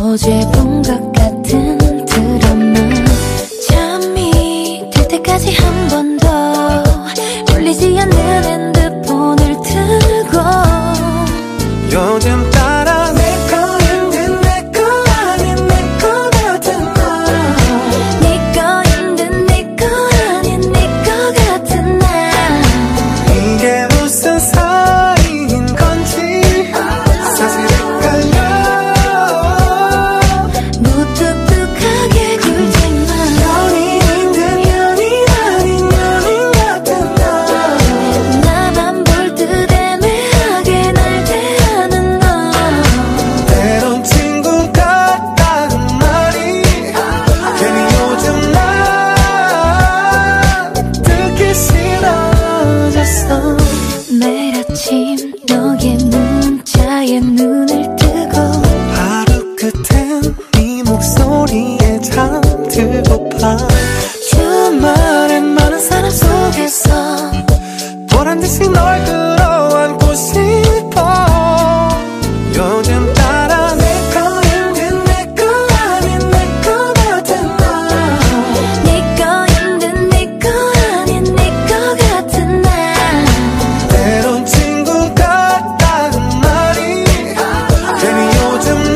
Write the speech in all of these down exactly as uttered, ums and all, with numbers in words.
어제 본 것 같은 드라마 잠이 들 때까지 한 번 더 울리지 않는 핸드폰을 들고 요즘 따라 내 거인 듯 내 거 아닌 내 거 같은 나 네 거인 듯 내 거 아닌 내 거 같은 나 이게 무슨 사이인 건지 사실 헷갈려 무뚝뚝하게 굴지만 연인인 듯 연인 아닌 연인 같은 나 나만 볼 듯 애매하게 날 대하는 너 때론 친구 같다는 말이 괜히 요즘 난 듣기 싫어졌어. 매일 아침 너의 문자에 눈을 뜨고 하루 끝엔 네 목소리에 잠들고파. 주말엔 많은 사람 속에서 보란듯이 널 끌어안고 싶어. 요즘 따라 내 거인 듯 내 거 아닌 내 거 같은 나 네 거인 듯 내 거 아닌 내 거 같은 나 때론 친구 같다는 말이 괜히 요즘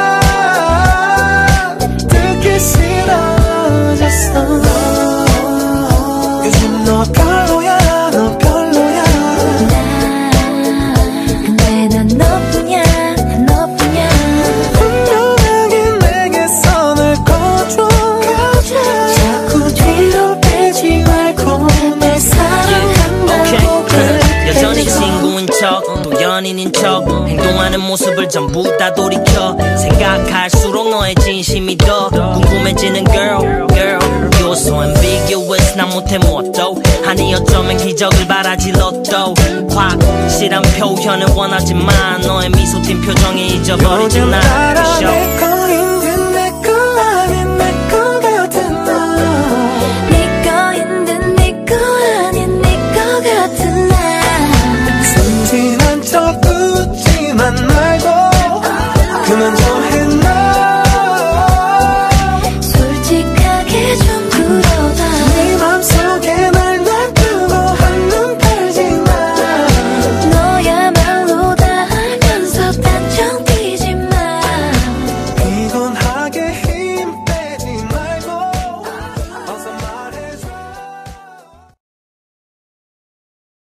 난 듣기 싫어졌어. 요즘 너 별로야 너 별로야. 근데 난 너뿐이야 너뿐이야 분명하게 내게 선을 꺼줘. 자꾸 뒤로 빼지 말고 날 사랑한다고 그래. 여전히 친구인 척 또 연인인 척 행동하는 모습을 전부 다 돌이켜 생각할수록 너의 진심이 더 궁금해지는 girl girl You're so ambiguous 난 못해 무엇도 아니 어쩌면 기적을 바라지 로또 확실한 표현을 원하지만 너의 미소 띈 표정이 잊어버리진 요즘 않아 따라 그 내